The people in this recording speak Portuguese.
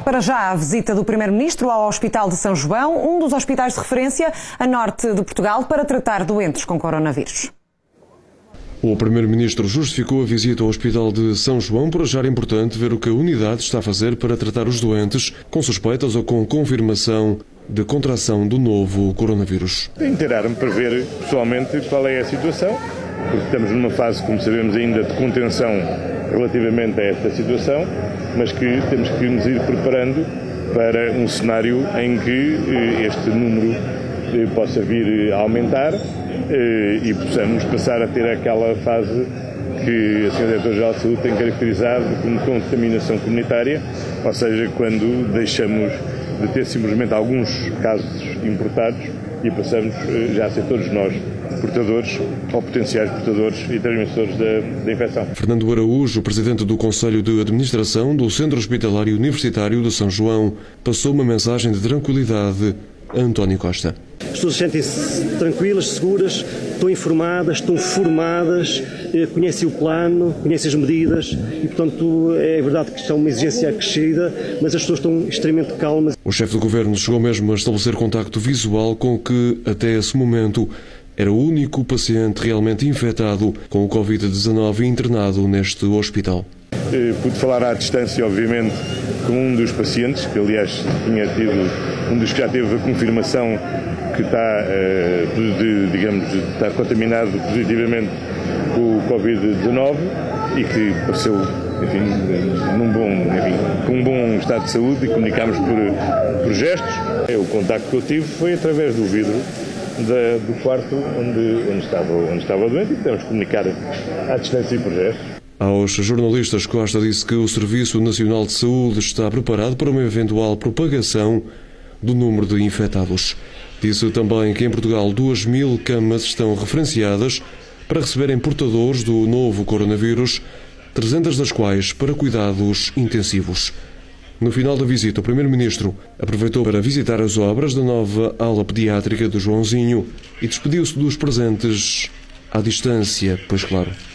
Para já, a visita do Primeiro-Ministro ao Hospital de São João, um dos hospitais de referência a norte de Portugal, para tratar doentes com coronavírus. O Primeiro-Ministro justificou a visita ao Hospital de São João por achar importante ver o que a unidade está a fazer para tratar os doentes com suspeitas ou com confirmação de contração do novo coronavírus. Inteirar-me para ver pessoalmente qual é a situação, porque estamos numa fase, como sabemos ainda, de contenção relativamente a esta situação, mas que temos que nos ir preparando para um cenário em que este número possa vir a aumentar e possamos passar a ter aquela fase que a Sra. Diretora-Geral de Saúde tem caracterizado como contaminação comunitária, ou seja, quando deixamos de ter simplesmente alguns casos importados e passamos já a ser todos nós portadores ou potenciais portadores e transmissores da infecção. Fernando Araújo, presidente do Conselho de Administração do Centro Hospitalar Universitário de São João, passou uma mensagem de tranquilidade a António Costa. As pessoas sentem-se tranquilas, seguras, estão informadas, estão formadas, conhecem o plano, conhecem as medidas e, portanto, é verdade que está uma exigência acrescida, mas as pessoas estão extremamente calmas. O chefe do governo chegou mesmo a estabelecer contacto visual com o que, até esse momento, era o único paciente realmente infectado com o Covid-19 internado neste hospital. Pude falar à distância, obviamente, com um dos pacientes, que aliás tinha tido, um dos que já teve a confirmação que está, está contaminado positivamente com o Covid-19 e que pareceu, com um bom estado de saúde, e comunicámos por gestos. O contacto que eu tive foi através do vidro do quarto onde estava o doente, e tivemos que comunicar à distância e por gestos. Aos jornalistas, Costa disse que o Serviço Nacional de Saúde está preparado para uma eventual propagação do número de infectados. Disse também que em Portugal 2.000 camas estão referenciadas para receberem portadores do novo coronavírus, 300 das quais para cuidados intensivos. No final da visita, o Primeiro-Ministro aproveitou para visitar as obras da nova ala pediátrica do Joãozinho e despediu-se dos presentes à distância, pois claro.